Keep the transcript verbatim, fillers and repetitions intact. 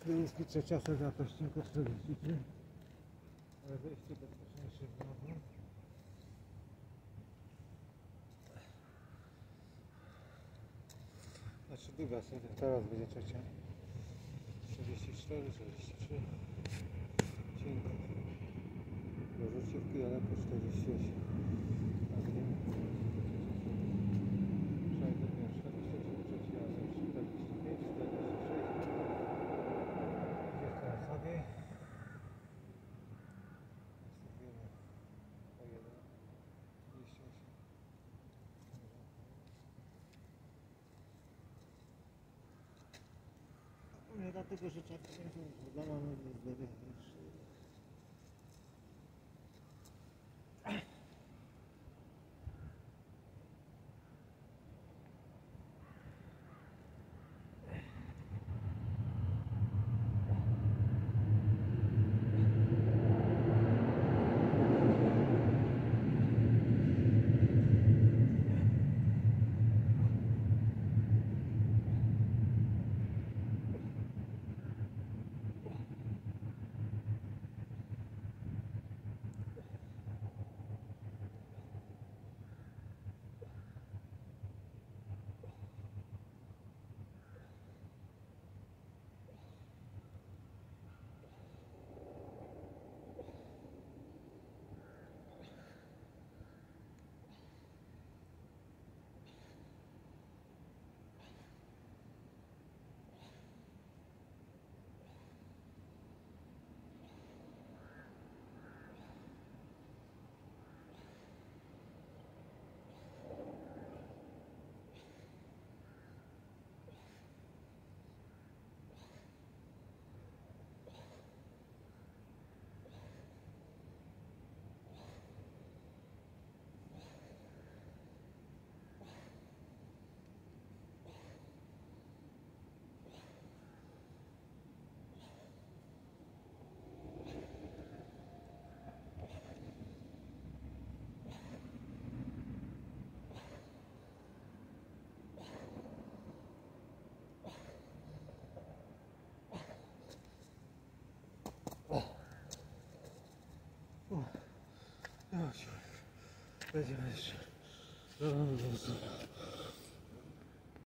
Kryjówki trzecia sezja Tościńko czterdzieści trzy. Ale wejście bezpieczniejsze znowu. Znaczy druga sezja, teraz będzie trzecia. czterdzieści cztery, czterdzieści trzy. Cienko. Do rzuciówki daleko czterdzieści osiem. A gdzie? Przejdę czterdzieści trzy, trzeci razem czterdzieści pięć, czterdzieści sześć. Gdzie teraz sobie? Następujemy po jeden. trzydzieści osiem. Nie dlatego, że czapka nie dla mamy zdrowie. Będziemy jeszcze.